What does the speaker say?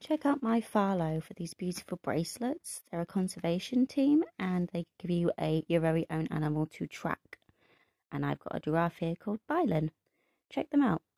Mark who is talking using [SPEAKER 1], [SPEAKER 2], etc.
[SPEAKER 1] Check out my Fahlo for these beautiful bracelets. They're a conservation team and they give you your very own animal to track. And I've got a giraffe here called Bylan. Check them out.